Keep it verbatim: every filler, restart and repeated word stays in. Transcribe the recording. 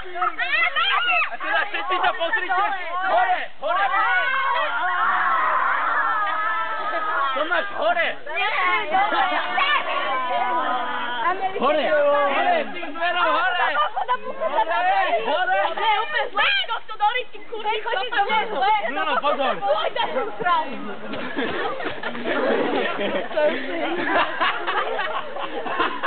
A teraz všetci sa pozrite! Hore! Hore! Tomáš, hore! Hore! Hore! Tým zmerom hore! Hore! Ne, úplne zle, to doli ti kurvi, chodí to mne zle. No, no, pozor! Pôjde som stranu. To už